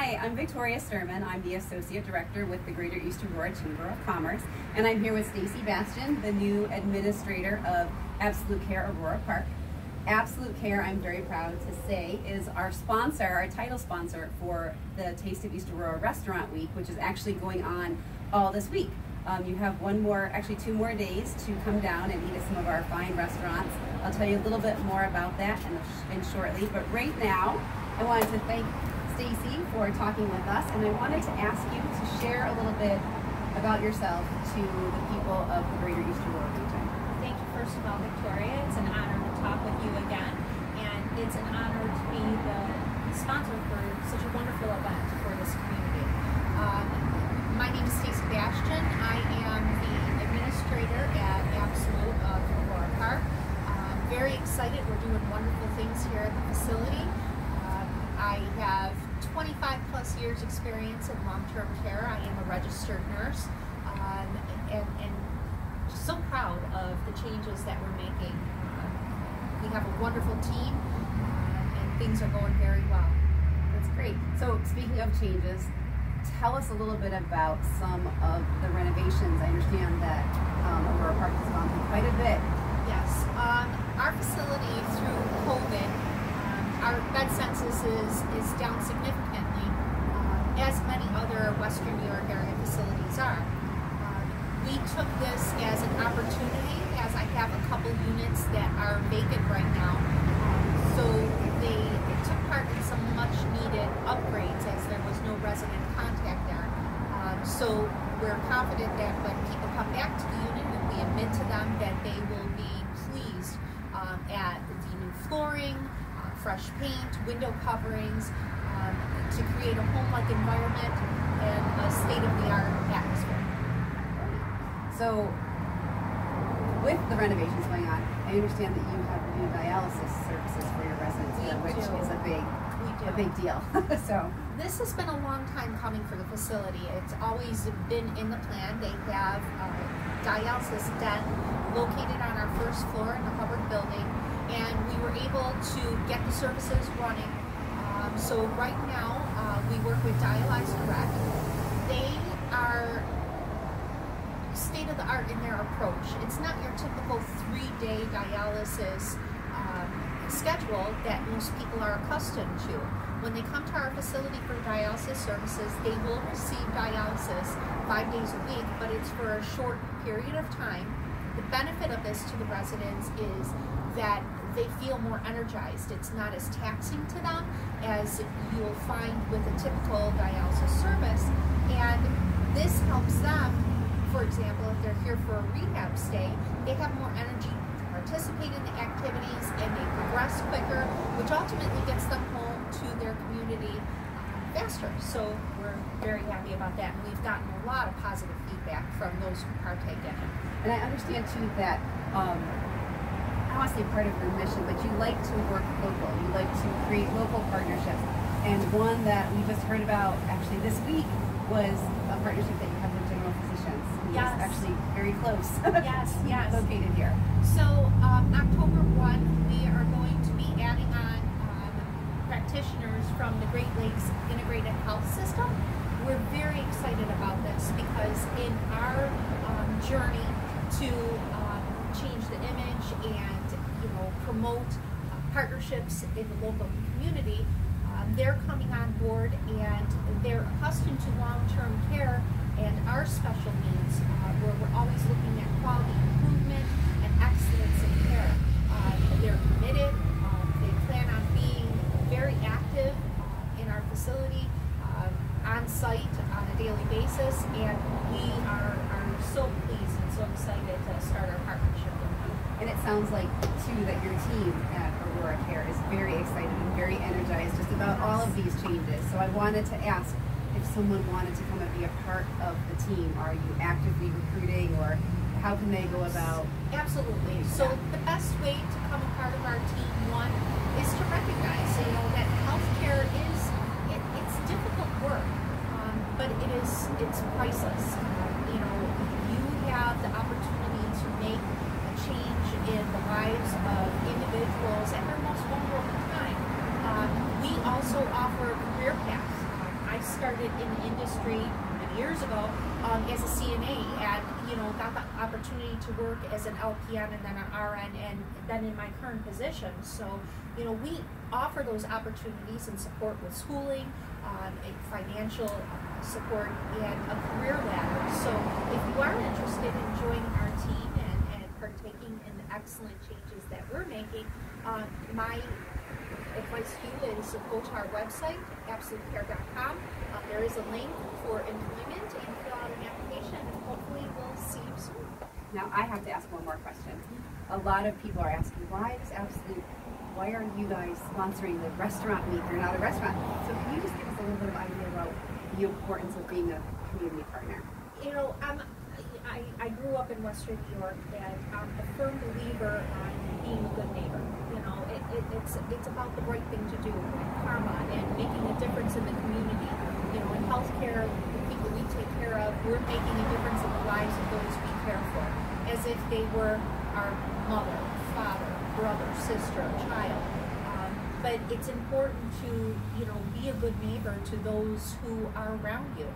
Hi, I'm Victoria Sturman. I'm the Associate Director with the Greater East Aurora Chamber of Commerce, and I'm here with Stacy Bastian, the new Administrator of Absolute Care Aurora Park. Absolute Care, I'm very proud to say, is our sponsor, our title sponsor for the Taste of East Aurora Restaurant Week, which is actually going on all this week. You have actually 2 more days to come down and eat at some of our fine restaurants. I'll tell you a little bit more about that in shortly, but right now I wanted to thank Stacy for talking with us, and I wanted to ask you to share a little bit about yourself to the people of the Greater East Aurora region. Thank you, first of all, Victoria. It's an honor to talk with you again, and it's an honor to be the sponsor for such a wonderful event for this community. My name is Stacy Bastian. I am the administrator at Absolute of Aurora Park. Very excited. We're doing wonderful things here at the facility. I have 25 plus years experience in long-term care. I am a registered nurse, and so proud of the changes that we're making. We have a wonderful team, and things are going very well. That's great. So speaking of changes, tell us a little bit about some of the renovations. I understand that Aurora Park has gone through quite a bit. Yes. Our facility through COVID, our bed census is down significantly, as many other Western New York area facilities are. We took this as an opportunity, as I have a couple units that are vacant right now. So they took part in some much needed upgrades as there was no resident contact there. So we're confident that when people come back to the unit and we admit to them that they will be pleased at the new flooring, fresh paint, window coverings, to create a home-like environment and a state-of-the-art atmosphere. So, with the renovations going on, I understand that you have new dialysis services for your residents here, which is a big deal. So this has been a long time coming for the facility. It's always been in the plan. They have a dialysis den located on our first floor in the Hubbard building, and we were able to get the services running. So right now we work with Dialyze Direct. They are state-of-the-art in their approach. It's not your typical 3-day dialysis schedule that most people are accustomed to. When they come to our facility for dialysis services, they will receive dialysis 5 days a week, but it's for a short period of time. The benefit of this to the residents is that they feel more energized. It's not as taxing to them as you'll find with a typical dialysis service, and this helps them. For example, if they're here for a rehab stay, they have more energy to participate in the activities and they progress quicker, which ultimately gets them home to their community faster. So we're very happy about that, and we've gotten a lot of positive feedback from those who partake in it. And I understand too that, I don't want to say part of your mission, but you like to work local. You like to create local partnerships. And one that we just heard about actually this week was a partnership that you have with General Physicians. Yes. It's actually very close. Yes, yes. Located here. So October 1, we are going to be adding on practitioners from the Great Lakes Integrated Health System. We're very excited about this because in our journey to change the image and promote partnerships in the local community, they're coming on board and they're accustomed to long-term care and our special needs, where we're always looking at quality improvement and excellence in care. They're committed. They plan on being very active in our facility, on site on a daily basis, and we are so pleased and so excited to start our partnership with them. And it sounds like, too, that your team at Aurora Care is very excited and very energized just about all of these changes. So I wanted to ask if someone wanted to come and be a part of the team. Are you actively recruiting, or how can they go about? Absolutely. So the best way to become a part of our team, one, is to recognize, that healthcare it's difficult work, but it's priceless. You have the opportunity to make a change in the lives of individuals at their most vulnerable time. We also offer career paths. I started in the industry many years ago as a CNA, and got the opportunity to work as an LPN and then an RN, and then in my current position. So we offer those opportunities and support with schooling, financial support, and a career ladder. So if you are interested in joining our team and partaking in the excellent changes that we're making, my advice to you is to go to our website, absolutecare.com. There is a link for employment, and fill out an application, and hopefully we'll see you soon. Now I have to ask one more question. A lot of people are asking, why are you guys sponsoring the restaurant week? You're not a restaurant. So can you just give us a little bit of idea about the importance of being a community partner? I grew up in Western New York, and I'm a firm believer on being a good neighbor. It's about the right thing to do, and karma, and making a difference in the community. In healthcare, the people we take care of, we're making a difference in the lives of those we care for, as if they were our mother, father, brother, sister, child. But it's important to be a good neighbor to those who are around you.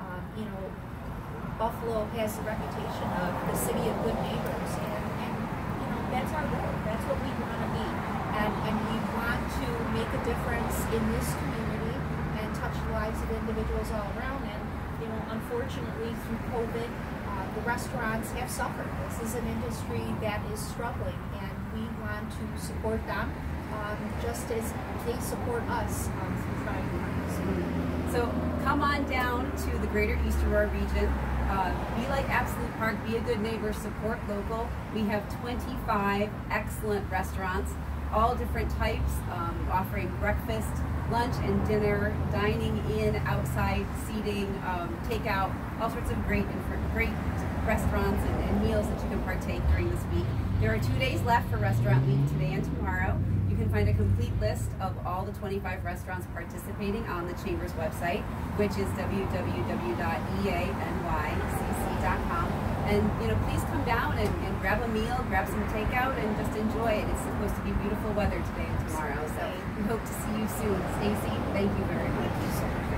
Buffalo has the reputation of the city of good neighbors, and that's our goal. That's what we want to be, and we want to make a difference in this community and touch the lives of individuals all around. And unfortunately, through COVID, the restaurants have suffered. This is an industry that is struggling, and we want to support them just as they support us through trying times. So come on down to the Greater East Aurora region. Be like Absolute Park, be a good neighbor, support local. We have 25 excellent restaurants, all different types, offering breakfast, lunch and dinner, dining in, outside seating, takeout, all sorts of great restaurants and meals that you can partake during this week. There are 2 days left for Restaurant Week, today and tomorrow. You can find a complete list of all the 25 restaurants participating on the Chamber's website, which is www.eanycc.com. And please come down and grab a meal, grab some takeout, and just enjoy it. It's supposed to be beautiful weather today and tomorrow, so we hope to see you soon. Stacy, thank you very much.